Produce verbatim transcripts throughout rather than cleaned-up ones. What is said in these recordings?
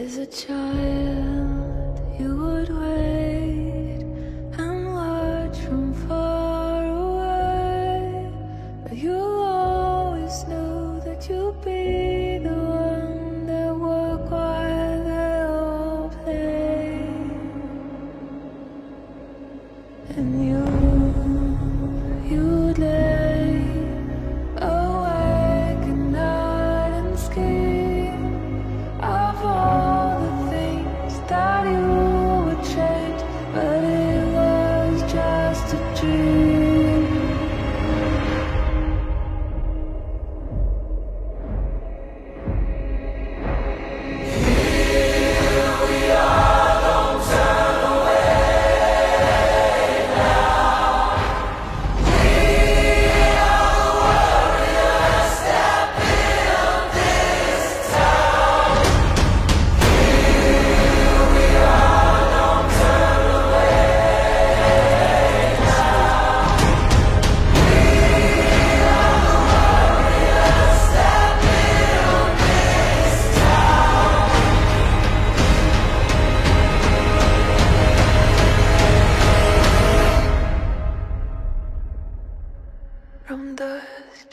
As a child, you would wait and watch from far away, but you always knew that you'd be the one that would while they all play. And you, you'd lay awake at night and scheme of all the things that you would change, but it was just a dream. Here we are, don't turn away now. We are the warriors that build this town. Here we are, don't turn away now. We are the warriors that build this town. From dust.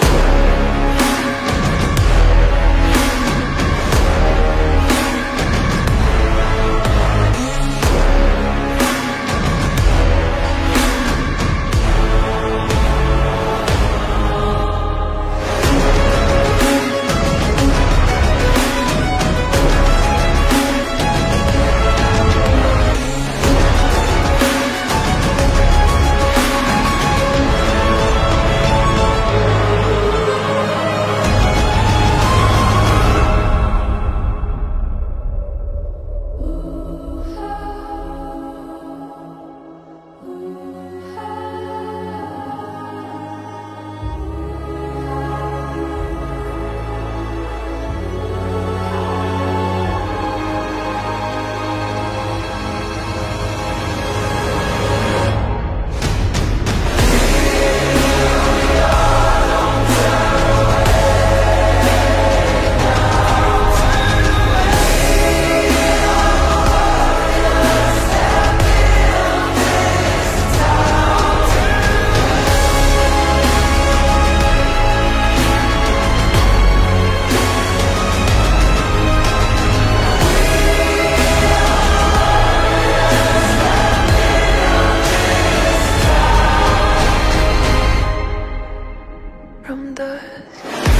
From dust.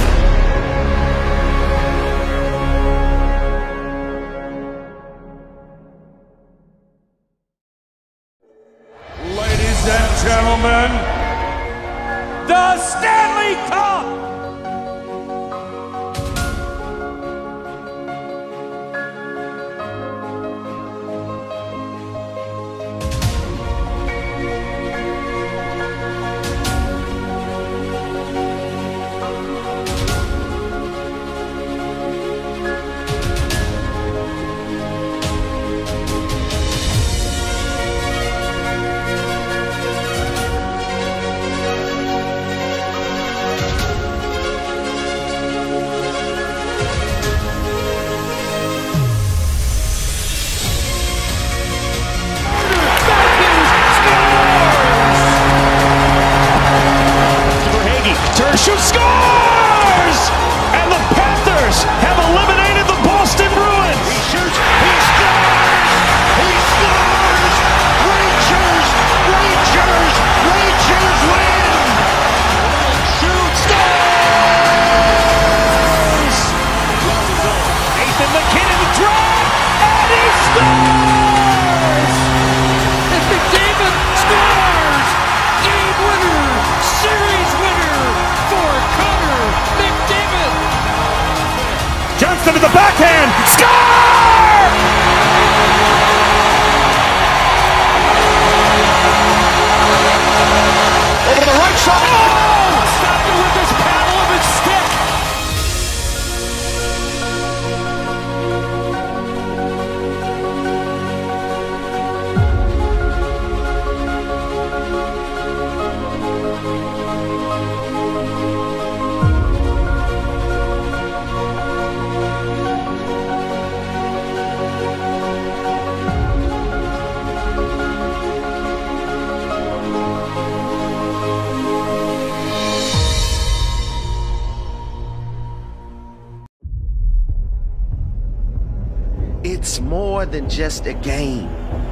Ladies and gentlemen, the Stanley Cup! Shoots, scores! And the Panthers have eliminated the Boston Bruins. He shoots, he scores! He scores! Rangers, Rangers, Rangers win! Shoots, scores! Nathan McKinnon drop, and he scores! And McDavid scores! Game winner, series winner for Connor McDavid. Johnston to the backhand, score! Over the right side. Oh! Stopped it with his paddle of his stick. It's more than just a game.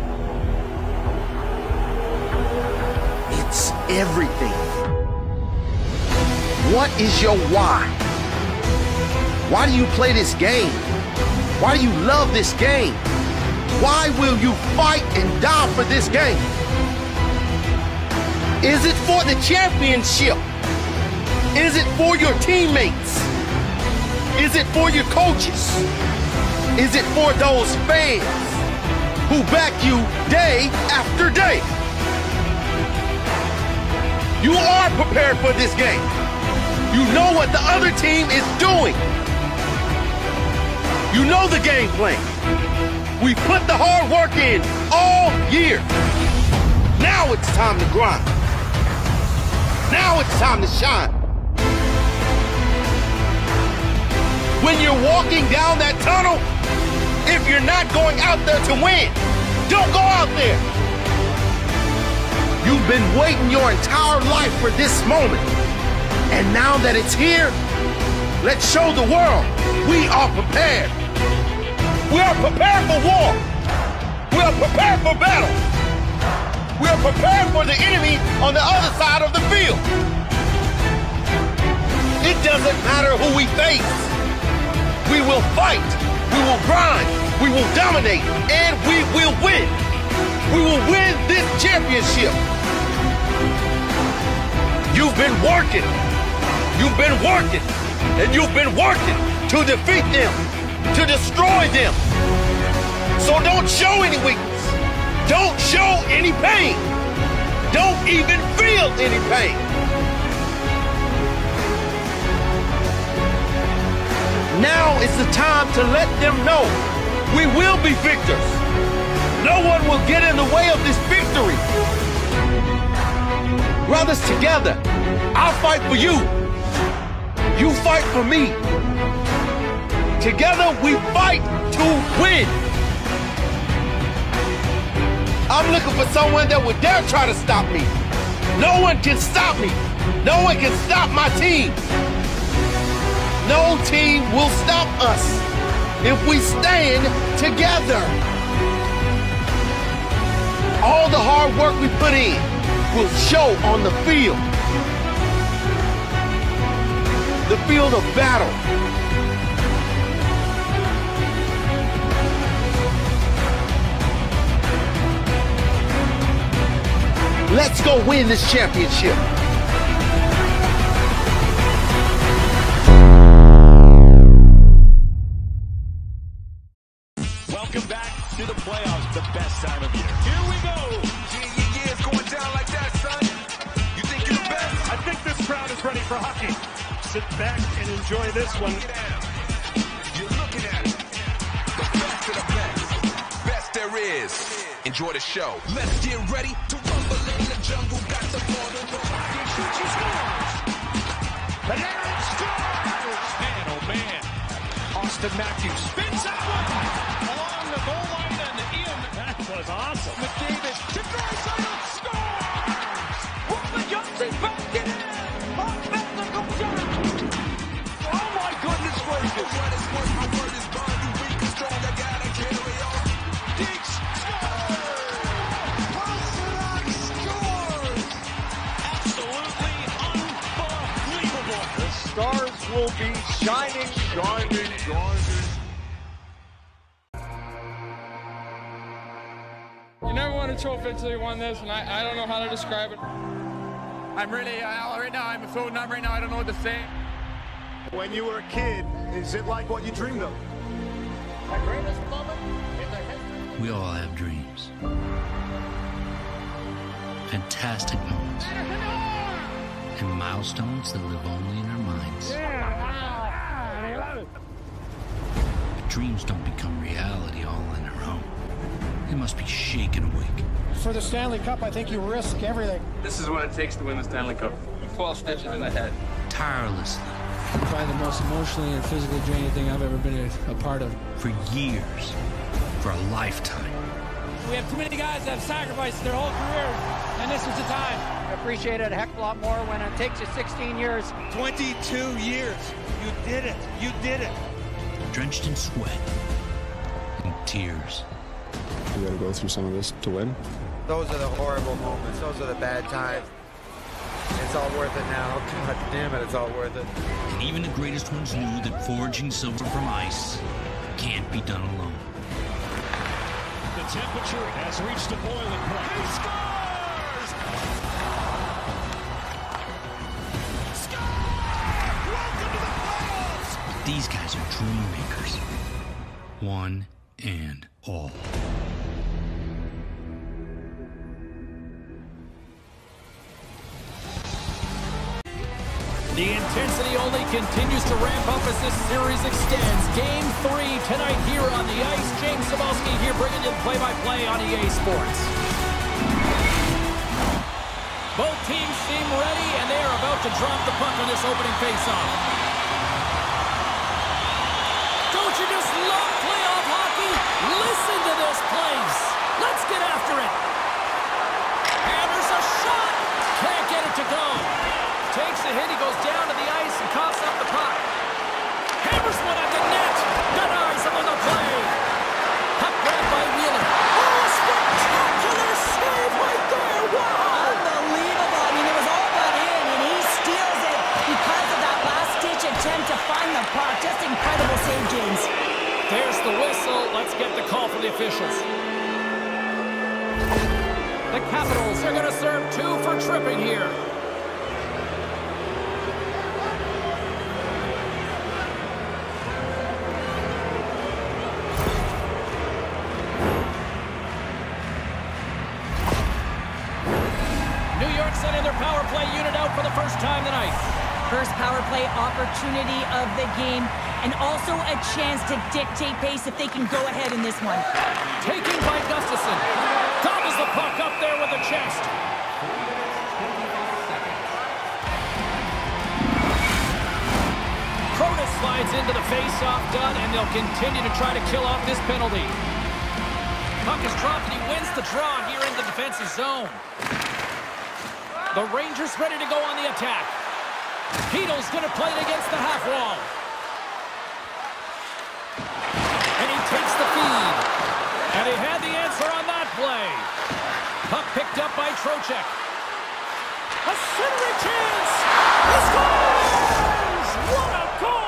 It's everything. What is your why? Why do you play this game? Why do you love this game? Why will you fight and die for this game? Is it for the championship? Is it for your teammates? Is it for your coaches? Is it for those fans who back you day after day? You are prepared for this game. You know what the other team is doing. You know the game plan. We put the hard work in all year. Now it's time to grind. Now it's time to shine. When you're walking down that tunnel, if you're not going out there to win, don't go out there. You've been waiting your entire life for this moment. And now that it's here, let's show the world we are prepared. We are prepared for war. We are prepared for battle. We are prepared for the enemy on the other side of the field. It doesn't matter who we face. We will fight. We will grind. We will dominate. And we will win. We will win this championship. You've been working. You've been working. And you've been working to defeat them, to destroy them. So don't show any weakness. Don't show any pain. Don't even feel any pain. Now is the time to let them know we will be victors. No one will get in the way of this victory. Brothers, together, I'll fight for you. You fight for me. Together we fight to win. I'm looking for someone that would dare try to stop me. No one can stop me. No one can stop my team. No team will stop us if we stand together. All the hard work we put in will show on the field. The field of battle. Let's go win this championship. Welcome back to the playoffs, the best time of year. Here we go. Yeah, yeah, yeah, it's going down like that, son. You think you're the best? I think this crowd is ready for hockey. Sit back and enjoy this one. You're looking at it. The best of the best. Best there is. Enjoy the show. Let's get ready to rumble in the jungle. Got the ball to the pocket. Shoots, he scores. And Aaron scores. Man, oh man. Austin Matthews spins that one along the goal line, and Ian. That was awesome. McDavid to Draisaitl scores. Robert Johnson's back in. Mark Bethel goes down. Oh my goodness gracious. What is what my word is bond. You weak and strong. I gotta carry on. Deeks scores. Pasternak scores. Absolutely unbelievable. The stars will be shining, shining, shining. You never won a trophy until you won this, and I, I don't know how to describe it. I'm really, uh, right now, I'm so numb right now, I don't know what to say. When you were a kid, is it like what you dreamed of? My greatest moment in the history. We all have dreams. Fantastic moments. And milestones that live only in our minds. But dreams don't become reality all on their own. They must be shaken awake. For the Stanley Cup, I think you risk everything. This is what it takes to win the Stanley Cup. twelve stitches in the head. Tirelessly. Probably the most emotionally and physically draining thing I've ever been a, a part of. For years. For a lifetime. We have too many guys that have sacrificed their whole careers, and this was the time. I appreciate it a heck of a lot more when it takes you sixteen years. twenty-two years. You did it. You did it. Drenched in sweat. tears. You gotta go through some of this to win. Those are the horrible moments. Those are the bad times. It's all worth it now. God damn it, it's all worth it. And even the greatest ones knew that forging silver from ice can't be done alone. The temperature has reached a boiling point. He scores! Score! Welcome to the playoffs! These guys are dream makers. One and all. The intensity only continues to ramp up as this series extends. Game three tonight here on the ice. James Cybulski here bringing you the play-by-play on E A Sports. Both teams seem ready, and they are about to drop the puck on this opening face-off. Don't you just love playoff hockey? Listen to this place. Let's get after it. And there's a shot. Can't get it to go. Takes the hit, he goes down to the ice and coughs up the puck. Hammers one at the net. Denies him on the play. Puck grabbed by Wheeler. Oh, a spectacular save right there. Wow! Unbelievable. I mean, it was all but in, and he steals it because of that last-ditch attempt to find the puck. Just incredible save, James. There's the whistle. Let's get the call from the officials. The Capitals are going to serve two for tripping here. Sending their power play unit out for the first time tonight. First power play opportunity of the game, and also a chance to dictate pace if they can go ahead in this one. Taking by Gustafsson. Gobbles the puck up there with the chest. Protas slides into the face-off done, and they'll continue to try to kill off this penalty. Puck is dropped, and he wins the draw here in the defensive zone. The Rangers ready to go on the attack. Heedle's going to play it against the half wall. And he takes the feed. And he had the answer on that play. Puck picked up by Trocheck. A centering chance. He scores! What a goal!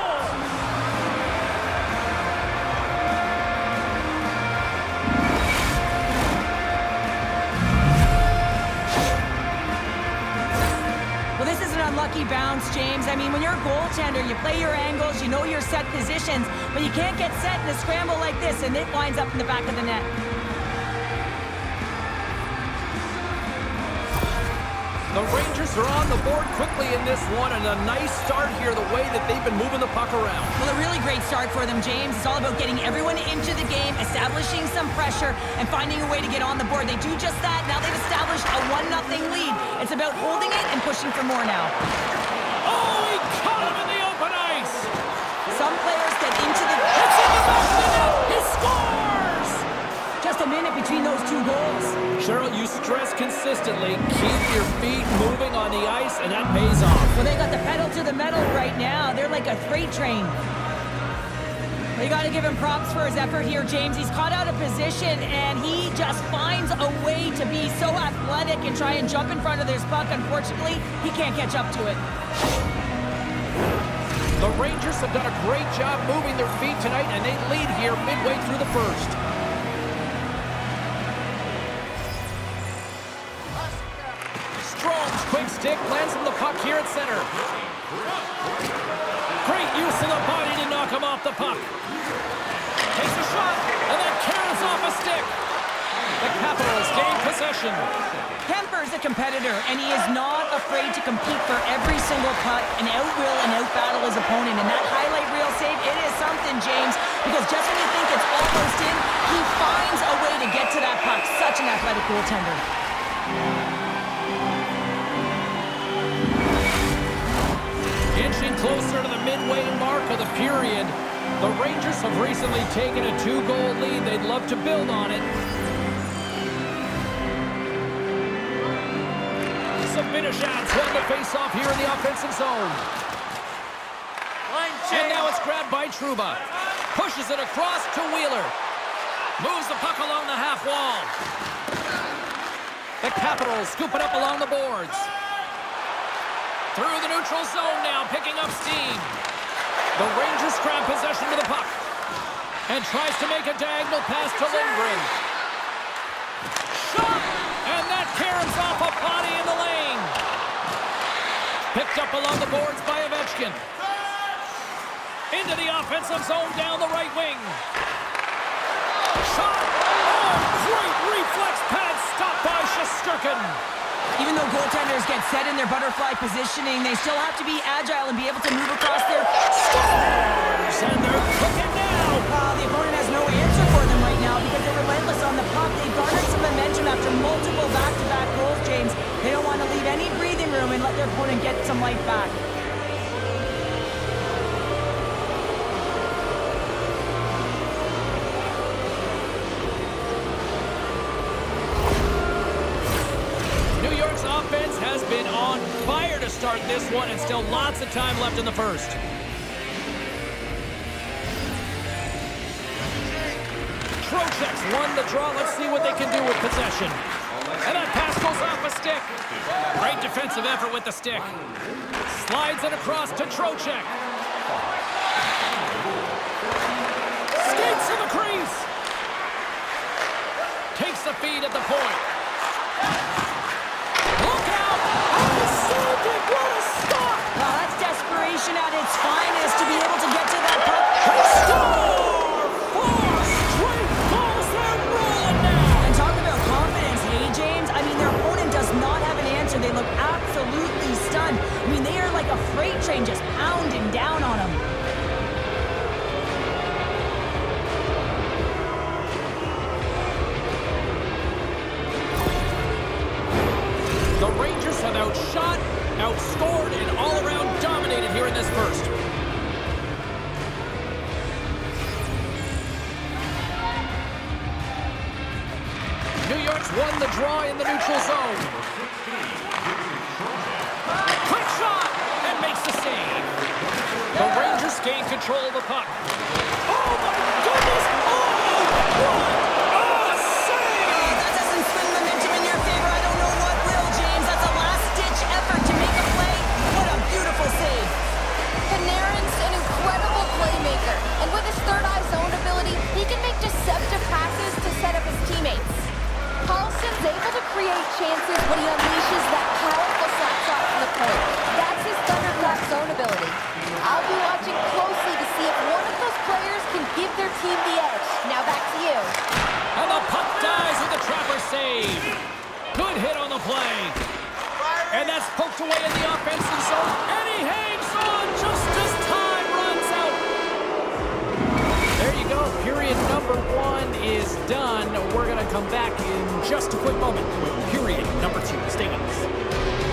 Unlucky bounce, James. I mean, when you're a goaltender, you play your angles, you know your set positions, but you can't get set in a scramble like this, and it winds up in the back of the net. The Rangers are on the board quickly in this one, and a nice start here, the way that they've been moving the puck around. Well, a really great start for them, James. It's all about getting everyone into the game, establishing some pressure, and finding a way to get on the board. They do just that. Now they've established a one nothing lead. It's about holding it and pushing for more now. Oh, he caught him in the open ice! Some players get into the... It's in the back of the net! He scores! Just a minute between those two goals. Cheryl, you stress consistently, keep your feet moving on the ice, and that pays off. Well, they got the pedal to the metal right now. They're like a freight train. You got to give him props for his effort here, James. He's caught out of position, and he just finds a way to be so athletic and try and jump in front of this puck. Unfortunately, he can't catch up to it. The Rangers have done a great job moving their feet tonight, and they lead here midway through the first. Strome's quick stick lands him the puck here at center. Great use of the body to knock him off the puck. Takes a shot, and then carries off a stick. The Capitals gain possession. Kemper's a competitor, and he is not afraid to compete for every single puck and out-will and out-battle his opponent. And that highlight reel save, it is something, James, because just when you think it's almost in, he finds a way to get to that puck. Such an athletic goaltender. Inching closer to the midway mark of the period, the Rangers have recently taken a two-goal lead. They'd love to build on it. Sabinishad's won the face-off here in the offensive zone. And now it's grabbed by Trouba. Pushes it across to Wheeler. Moves the puck along the half wall. The Capitals scoop it up along the boards. Through the neutral zone now, picking up steam. The Rangers grab possession to the puck. And tries to make a diagonal pass to Lindgren. Shot! And that caroms off a body in the lane. Picked up along the boards by Ovechkin. Into the offensive zone down the right wing. Shot! Oh, great reflex pad stopped by Shesterkin. Even though goaltenders get set in their butterfly positioning, they still have to be agile and be able to move across their scores. And they're cooking now. Uh, the opponent has no answer for them right now because they're relentless on the puck. They garnered some momentum after multiple back-to-back goals, James. They don't want to leave any breathing room and let their opponent get some life back. Offense has been on fire to start this one, and still lots of time left in the first. Trocheck's won the draw. Let's see what they can do with possession. And that pass goes off a stick. Great defensive effort with the stick. Slides it across to Trocheck. Skates to the crease. Takes the feed at the point. What a stop! Well, that's desperation at its finest to be able to get to that puck. Score! Four straight goals, they're rolling now! And talk about confidence, hey, James? I mean, their opponent does not have an answer. They look absolutely stunned. I mean, they are like a freight train just pounding down on them. The Rangers have outshot, outscored, and all around dominated here in this first. New York's won the draw in the neutral zone. Quick shot! And makes the save. The Rangers gain control of the puck. Oh my goodness! Oh, what? And with his third eye zone ability, he can make deceptive passes to set up his teammates. Carlson's able to create chances when he unleashes that powerful slap shot from the point. That's his thunderclap zone ability. I'll be watching closely to see if one of those players can give their team the edge. Now back to you. And the puck dies with the Trapper save. Good hit on the play. And that's poked away in the offensive zone. And he hangs on just as time runs out. There you go. Period number one is done. We're going to come back in just a quick moment with period number two. Stay with us.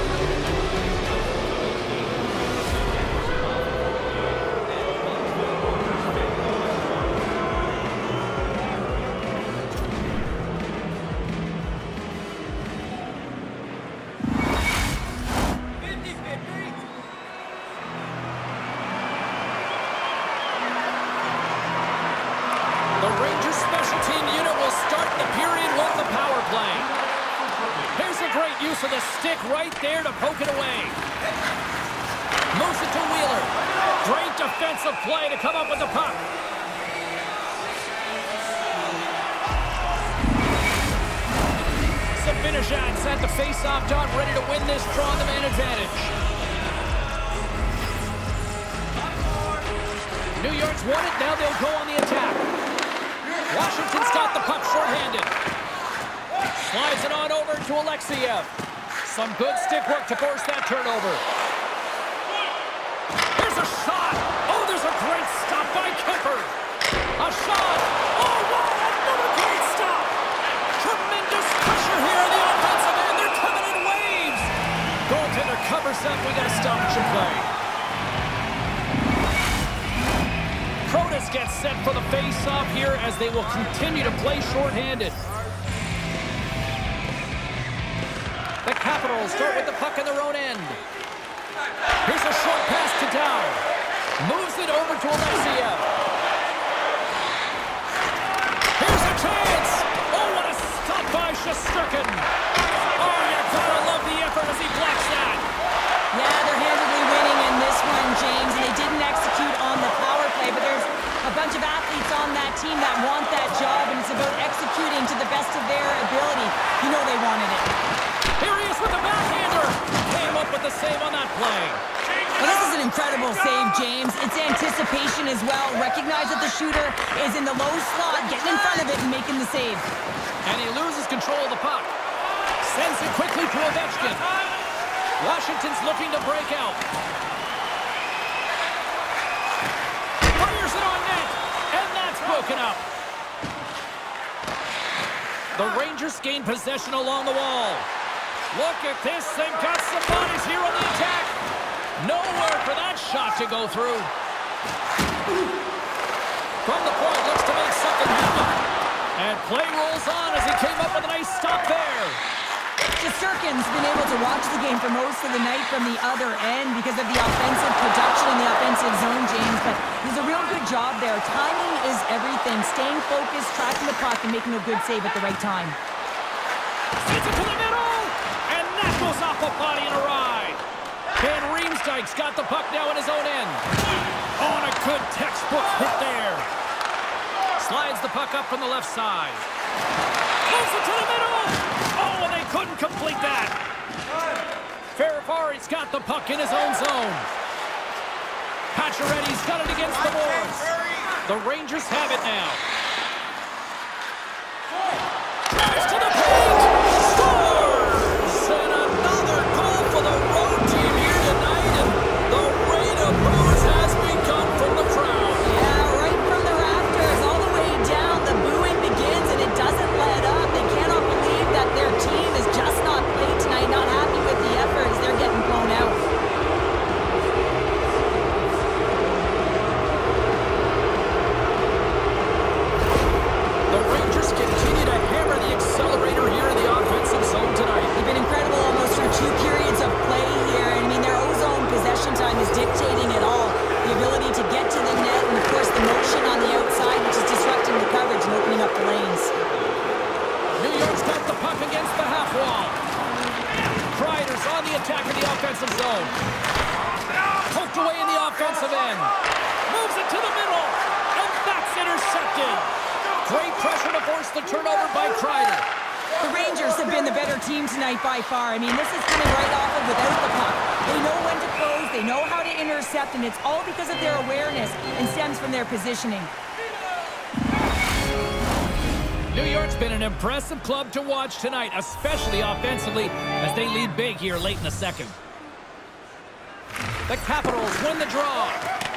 For the stick right there to poke it away. Moves it to Wheeler. Great defensive play to come up with the puck. Zibanejad's at the face-off dot, ready to win this draw on the man advantage. New York's won it, now they'll go on the attack. Washington's got the puck shorthanded. Slides it on over to Alexiev. Some good stick work to force that turnover. There's a shot. Oh, there's a great stop by Kemper. A shot. Oh, wow, another great stop. Tremendous pressure here in the offensive end. They're coming in waves. Goaltender covers up. We got to stoppage and play. Protas gets set for the face-off here as they will continue to play shorthanded. The Capitals start with the puck in their own end. Here's a short pass to Dow. Moves it over to Alexiev. Here's a chance. Shesterkin. Oh, you gotta love the effort as he blocks that. Yeah, they're handedly winning in this one, James, and they didn't execute on the power play, but there's a bunch of athletes on that team that want that job, and it's about executing to the best of their ability. You know they wanted it. Here he is with the backhander. Came up with the save on that play. Well, this is an incredible save, James. It's anticipation as well. Recognize that the shooter is in the low slot, getting in front of it and making the save. And he loses control of the puck. Sends it quickly to Ovechkin. Washington's looking to break out. Fires it on net, and that's broken up. The Rangers gain possession along the wall. Look at this. They've got some bodies here on the attack. Nowhere for that shot to go through. From the point, looks to make something happen. And play rolls on as he came up with a nice stop there. Shesterkin's been able to watch the game for most of the night from the other end because of the offensive production in the offensive zone, James. But he's a real good job there. Timing is everything. Staying focused, tracking the puck, and making a good save at the right time. Sends it to the middle, and that goes off a body and a ride. Van Riemsdyk's got the puck now in his own end. On a good textbook hit there. Slides the puck up from the left side. Moves it to the middle. Oh, and they couldn't complete that. Ferrari's got the puck in his own zone. Pacioretty's got it against the boards. The Rangers have it now. Drives to the paint. Scores! And another goal for the road team here tonight. And the rain of boos has begun from the crowd. Yeah, right from the rafters all the way down. The booing begins and it doesn't let up. They cannot believe that their team is just not played tonight. Not happy with the effort as they're getting blown out. The Rangers continue to hammer the accelerator here in the offensive zone tonight. They've been incredible almost through two periods of play here. And I mean, their O-zone possession time is dictating it all. The ability to get to the net and, of course, the motion on the outside, which is disrupting the coverage and opening up the lanes. New York's got the puck against the half wall. Kreider's on the attack in the offensive zone. Poked away in the offensive end. Moves it to the middle. And that's intercepted. Great pressure to force the turnover by Kreider. The Rangers have been the better team tonight by far. I mean, this is coming right off of without the puck. They know when to close, they know how to intercept, and it's all because of their awareness and stems from their positioning. New York's been an impressive club to watch tonight, especially offensively, as they lead big here late in the second. The Capitals win the draw.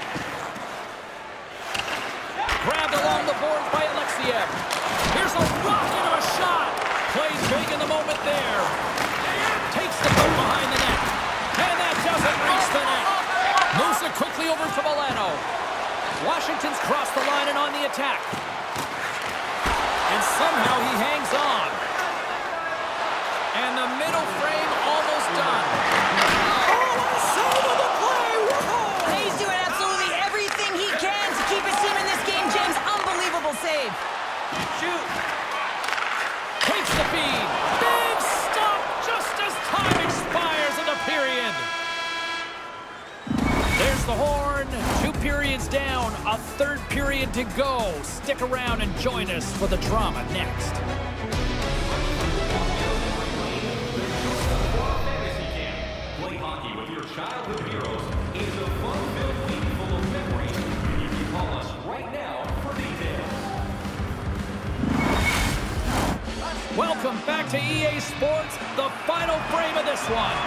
Grabbed along the boards by Alexiev. Here's a rocket of a shot. Plays big in the moment there. Takes the puck behind the net. And that doesn't reach the net. Moves it quickly over to Milano. Washington's crossed the line and on the attack. And somehow he hangs on. And the middle frame almost done. Oh, what a save of the play! Whoa! He's doing absolutely everything he can to keep his team in this game, James. Unbelievable save. Shoot. Takes the feed. Big stop just as time expires in the period. There's the horn. Two periods down. A third period to go. Stick around and join us for the drama next. Play hockey with your childhood heroes is a fun-filled week full of memories. You can call us right now for details. Welcome back to E A Sports, the final frame of this one.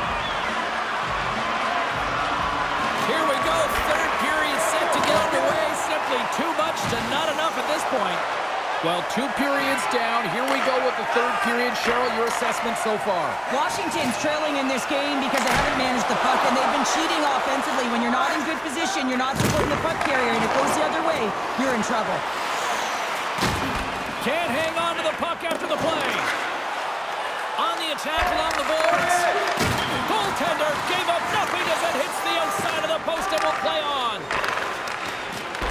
Here we go, third period set to get underway. Simply too much to not enough at this point. Well, two periods down. Here we go with the third period. Cheryl, your assessment so far? Washington's trailing in this game because they haven't managed the puck, and they've been cheating offensively. When you're not in good position, you're not supporting the puck carrier, and it goes the other way, you're in trouble. Can't hang on to the puck after the play. On the attack along the boards. Goaltender gave up nothing as it hits the outside of the post and will play on.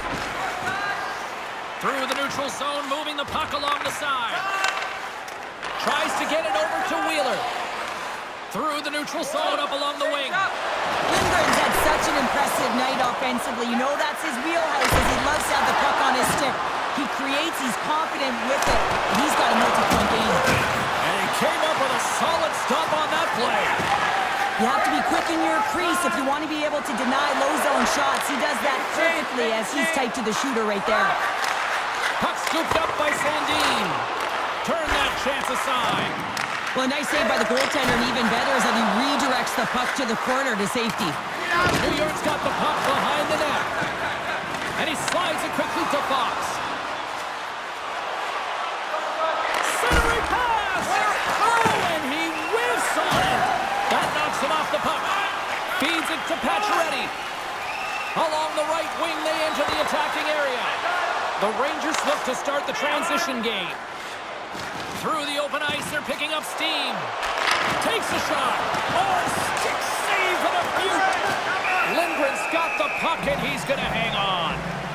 Through the neutral zone, moving the puck along the side. Tries to get it over to Wheeler. Through the neutral zone, up along the wing. Lindgren's had such an impressive night offensively. You know that's his wheelhouse, as he loves to have the puck on his stick. He creates, he's confident with it. He's got a multi-point game. And he came up with a solid stop on that play. You have to be quick in your crease if you want to be able to deny low zone shots. He does that perfectly as he's tight to the shooter right there. Puck scooped up by Sandin. Turn that chance aside. Well, a nice save by the goaltender, and even better is that he redirects the puck to the corner to safety. New York's got the puck behind the net. And he slides it quickly to Fox. Centering pass! Oh, and he whiffs on it! That knocks him off the puck. Feeds it to Pacioretty. Along the right wing, they enter the attacking area. The Rangers look to start the transition game. Through the open ice, they're picking up steam. Takes a shot. Oh, stick save for the Butte. Lindgren's got the puck, and he's going to hang on.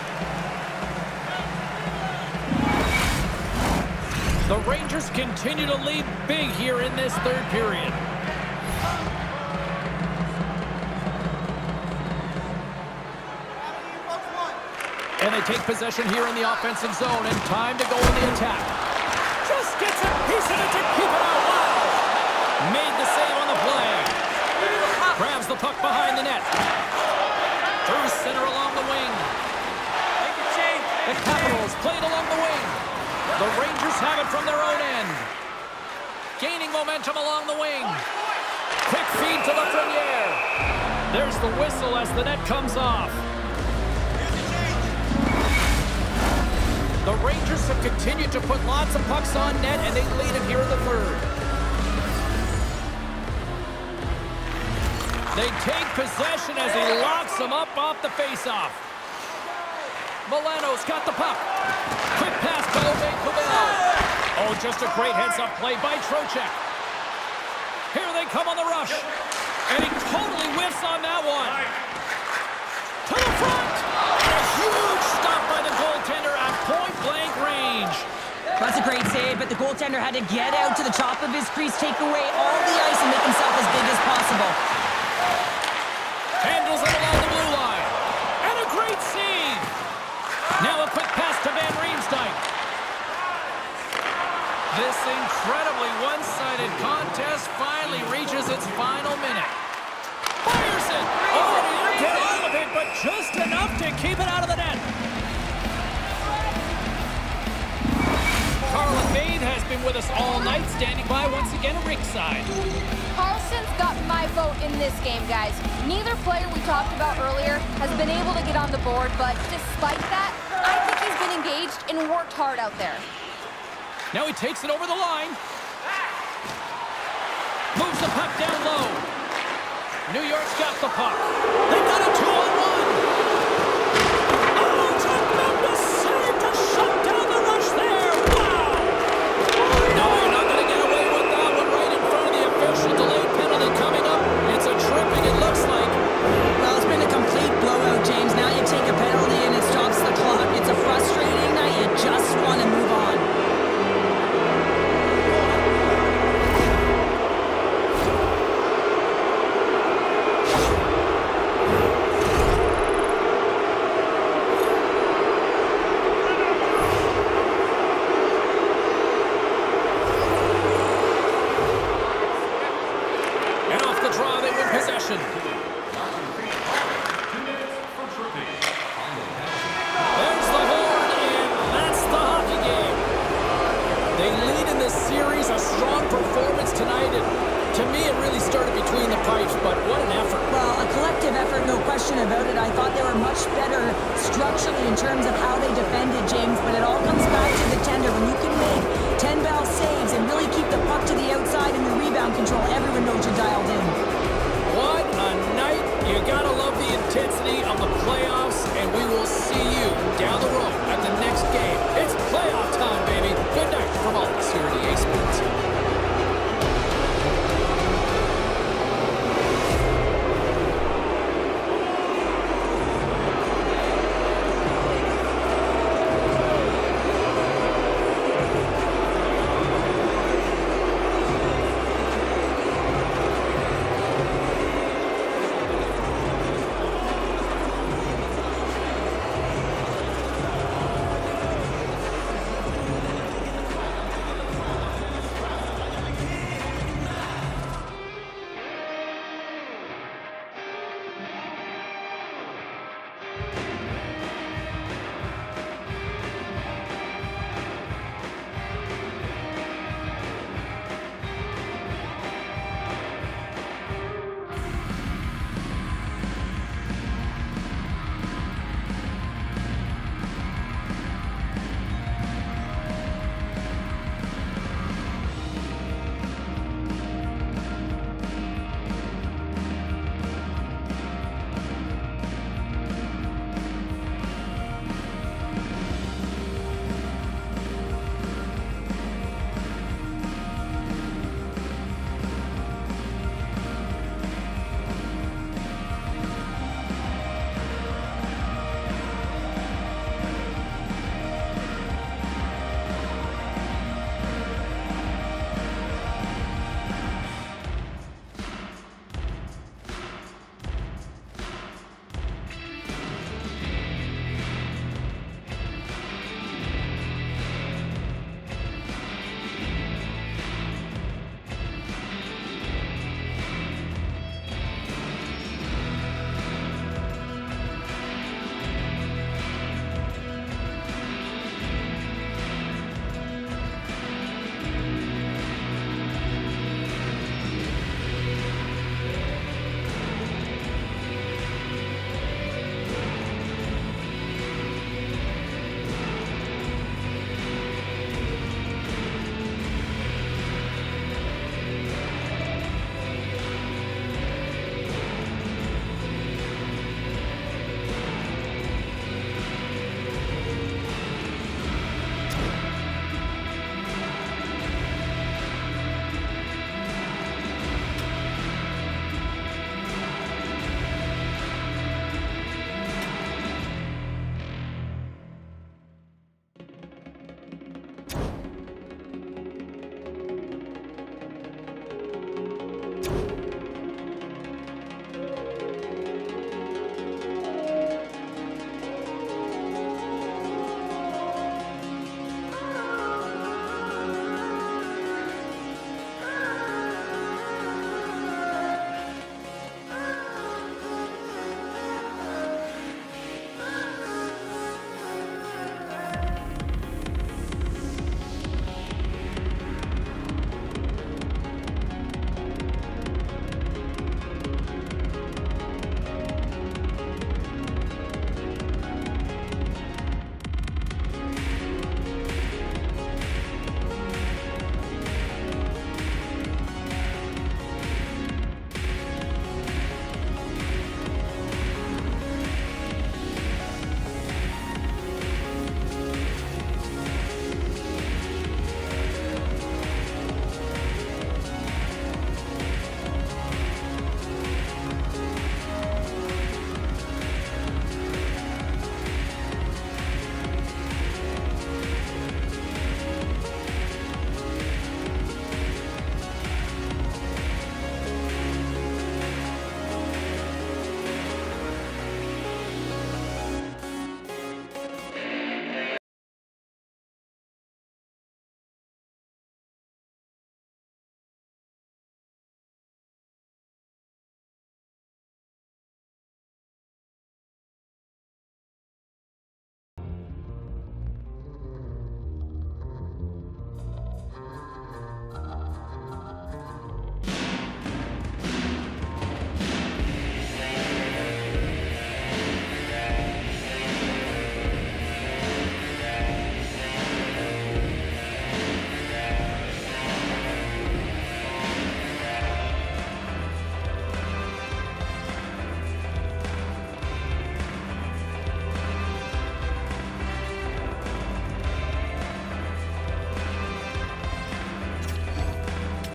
The Rangers continue to lead big here in this third period. And they take possession here in the offensive zone, and time to go in the attack. Just gets a piece of it to keep it out. Wow! Made the save on the play. Grabs the puck behind the net. Through center along the wing. The Capitals played along the wing. The Rangers have it from their own end. Gaining momentum along the wing. Quick feed to Lafreniere. There's the whistle as the net comes off. The Rangers have continued to put lots of pucks on net, and they lead it here in the third. They take possession as he locks them up off the faceoff. Milano's got the puck. Quick pass to Aubé-Kubel. Oh, just a great heads-up play by Trocheck. Here they come on the rush. And he totally whiffs on that one. To the front. And a huge stop by the goaltender at point-blank range. That's a great save, but the goaltender had to get out to the top of his crease, take away all the ice, and make himself as big as possible. Handles it along the blue line. And a great save. Now a quick pass to Van Riemsdyk. This incredibly one-sided contest finally reaches its final minute. Fires it! Oh, he didn't get all of it, but just enough to keep it out of the net. Carla Fade has been with us all night, standing by once again at ringside. Karlsson's got my vote in this game, guys. Neither player we talked about earlier has been able to get on the board, but despite that, I think he's been engaged and worked hard out there. Now he takes it over the line. Moves the puck down low. New York's got the puck. They got a two on one. Oh, tremendous save to shut down the rush there. Wow! No, you're not going to get away with that one right in front of the official. Delayed penalty coming up. It's a tripping, it looks like. Well, it's been a complete blowout, James. Now you take a penalty and it stops the clock. It's a frustrating night. You just want to move on. About it. I thought they were much better structurally in terms of how they defended, James, but it all